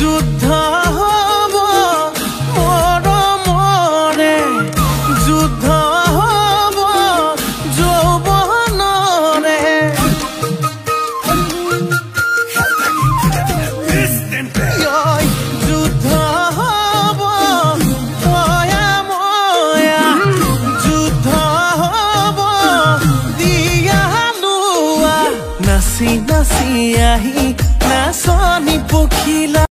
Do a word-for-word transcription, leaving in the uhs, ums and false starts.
যুদ্ধ হব মৰমৰে যুদ্ধ হব যৌৱনৰে যুদ্ধ হব ময়া ময়া যুদ্ধ হব দিয়া লোৱা নাচি নাচি আহি নাচনি পখিলা